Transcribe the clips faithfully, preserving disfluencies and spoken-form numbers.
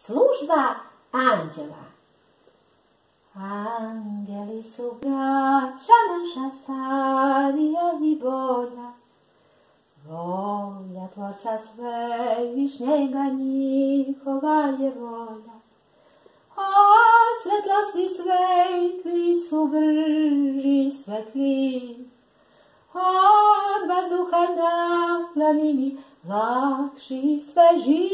Služba anđela. Angeli su braća naša starija i bolja, volja Tvorca Svevišnjega njihova je volja. A svetlosti svetli su brži svetli, od vazduha na planini lakši sveži.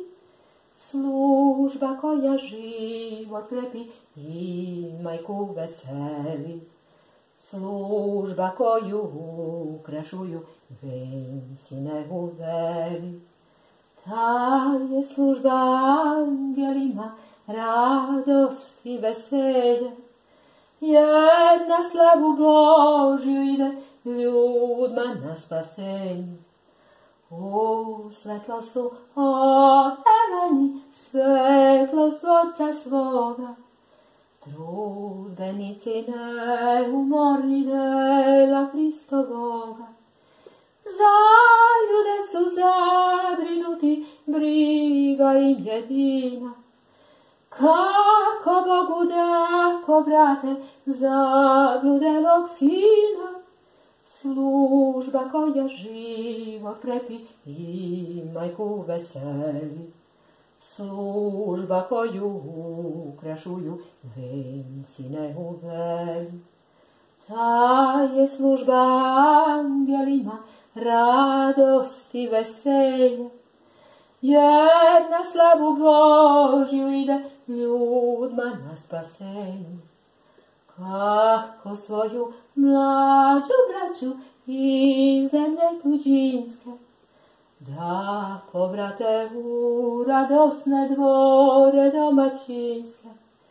Služba koja život krepi i majku veseli, služba koju ukrašuju venci neuveli. Ta je služba angelima radost i veselje, jer na slavu Božju ide ljudma na spasenje. U svetlostu odeveni, svetlost Tvorca svoga, trudbenici neumorni dela Hristovoga. Za ljude su zabrinuti, briga im jedina, kako Bogu da povrate zabludelog sina. Služba koja život krepi i majku veseli, služba koju ukrašuju venci neuveli. Ta je služba angelima radost i veselje, jer na slavu Božju ide ljudma na spasenje. Kako svoju mlađu braću iz zemlje tuđinske da povrate u radosne dvore domaćinske.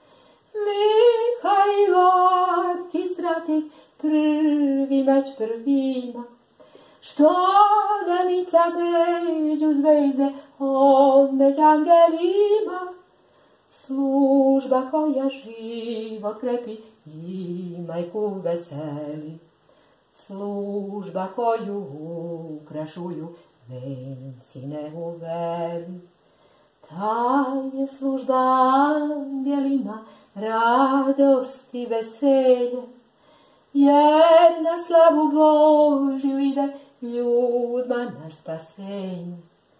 Mihajlo arhistratih prvi meč prvima, što danica među zvezde od među angelima. Služba koja život krepi i majku veseli, služba koju ukrašuju venci neuveli. Ta je služba angelima radost i veselje, jer na slavu Božju ide ljudma na spasenje.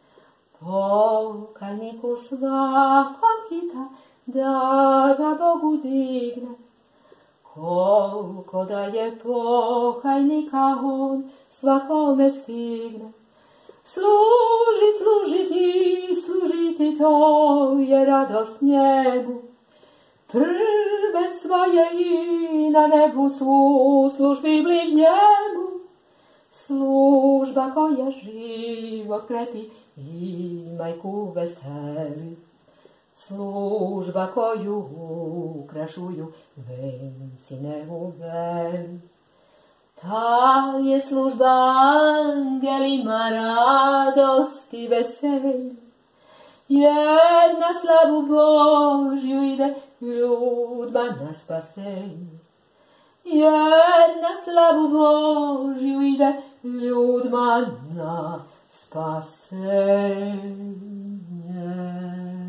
Pokajniku svakom hita da ga Bogu digne, koliko da je pokajnika on svakome stigne. Služi, služiti, služiti, to je radost njemu. Prvenstvo je i na nebu svu službi bližnjemu. Služba koja život krepi i majku veseli, služba koju ukrašuju venci neuveli. Ta je služba angelima radost i veselje, jer na slavu Božju ide ljudma na spasenje. Jer na slavu Božju ide ljudma na spasenje.